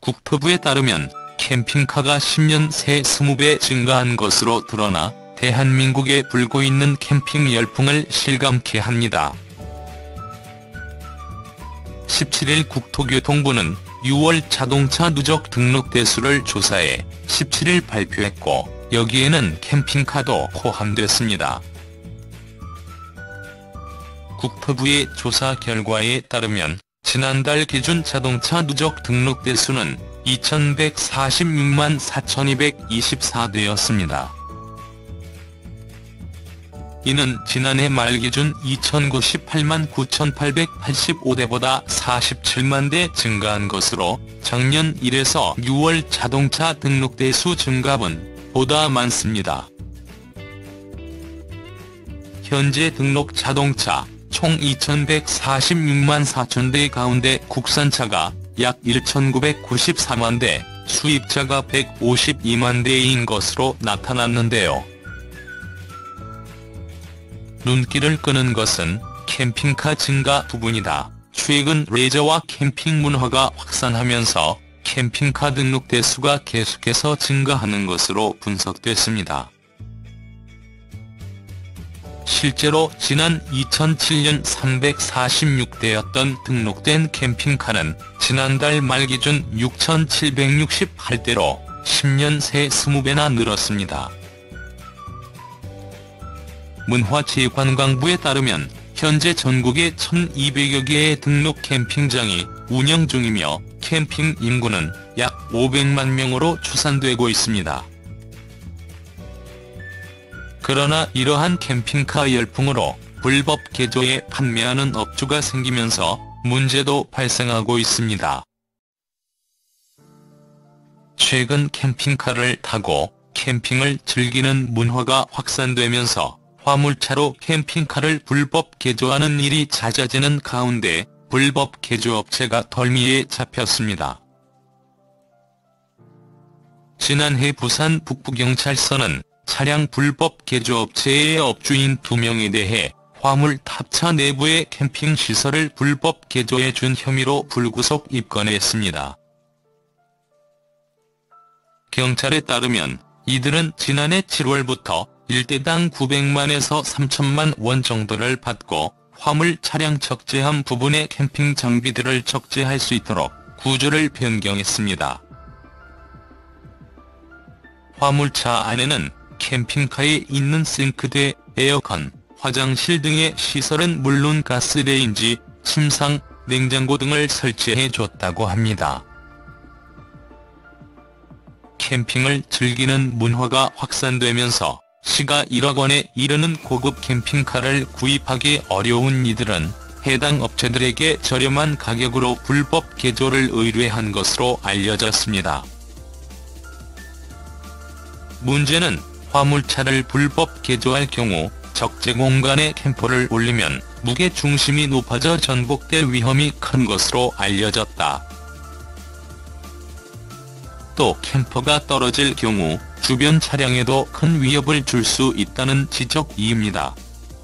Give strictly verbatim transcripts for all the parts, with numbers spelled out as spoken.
국토부에 따르면 캠핑카가 십 년 새 이십 배 증가한 것으로 드러나 대한민국에 불고 있는 캠핑 열풍을 실감케 합니다. 십칠 일 국토교통부는 유월 자동차 누적 등록 대수를 조사해 십칠 일 발표했고, 여기에는 캠핑카도 포함됐습니다. 국토부의 조사 결과에 따르면 지난달 기준 자동차 누적 등록 대수는 이천백사십육만 사천이백이십사 대였습니다. 이는 지난해 말 기준 이천구십팔만 구천팔백팔십오 대보다 사십칠만 대 증가한 것으로 작년 일에서 유월 자동차 등록 대수 증가분 보다 많습니다. 현재 등록 자동차 총 이천백사십육만 사천 대 가운데 국산차가 약 천구백구십사만 대, 수입차가 백오십이만 대인 것으로 나타났는데요. 눈길을 끄는 것은 캠핑카 증가 부분이다. 최근 레저와 캠핑 문화가 확산하면서 캠핑카 등록 대수가 계속해서 증가하는 것으로 분석됐습니다. 실제로 지난 이천칠 년 삼백사십육 대였던 등록된 캠핑카는 지난달 말 기준 육천칠백육십팔 대로 십 년 새 이십 배나 늘었습니다. 문화체육관광부에 따르면 현재 전국에 천이백여 개의 등록 캠핑장이 운영 중이며 캠핑 인구는 약 오백만 명으로 추산되고 있습니다. 그러나 이러한 캠핑카 열풍으로 불법 개조에 판매하는 업주가 생기면서 문제도 발생하고 있습니다. 최근 캠핑카를 타고 캠핑을 즐기는 문화가 확산되면서 화물차로 캠핑카를 불법 개조하는 일이 잦아지는 가운데 불법 개조업체가 덜미에 잡혔습니다. 지난해 부산 북부경찰서는 차량 불법 개조업체의 업주인 두 명에 대해 화물 탑차 내부의 캠핑시설을 불법 개조해준 혐의로 불구속 입건했습니다. 경찰에 따르면 이들은 지난해 칠월부터 일대당 구백만에서 삼천만 원 정도를 받고 화물 차량 적재함 부분의 캠핑 장비들을 적재할 수 있도록 구조를 변경했습니다. 화물차 안에는 캠핑카에 있는 싱크대, 에어컨, 화장실 등의 시설은 물론 가스레인지, 침상, 냉장고 등을 설치해줬다고 합니다. 캠핑을 즐기는 문화가 확산되면서 시가 일억 원에 이르는 고급 캠핑카를 구입하기 어려운 이들은 해당 업체들에게 저렴한 가격으로 불법 개조를 의뢰한 것으로 알려졌습니다. 문제는 화물차를 불법 개조할 경우 적재 공간에 캠퍼를 올리면 무게 중심이 높아져 전복될 위험이 큰 것으로 알려졌다. 또 캠퍼가 떨어질 경우 주변 차량에도 큰 위협을 줄 수 있다는 지적이입니다.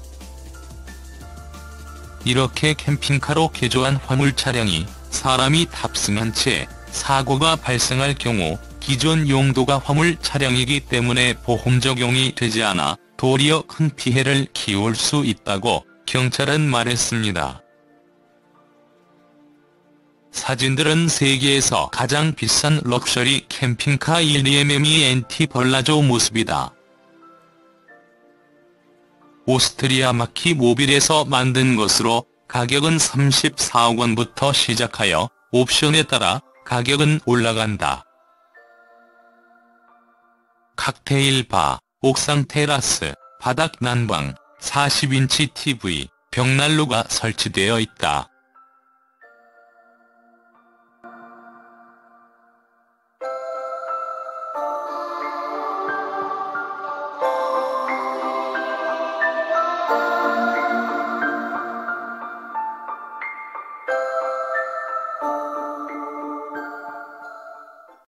이렇게 캠핑카로 개조한 화물 차량이 사람이 탑승한 채 사고가 발생할 경우 기존 용도가 화물 차량이기 때문에 보험 적용이 되지 않아 도리어 큰 피해를 키울 수 있다고 경찰은 말했습니다. 사진들은 세계에서 가장 비싼 럭셔리 캠핑카 일 엠엠이 엔티 벌라조 모습이다. 오스트리아 마키 모빌에서 만든 것으로 가격은 삼십사억 원부터 시작하여 옵션에 따라 가격은 올라간다. 칵테일 바, 옥상 테라스, 바닥 난방, 사십 인치 티비, 벽난로가 설치되어 있다.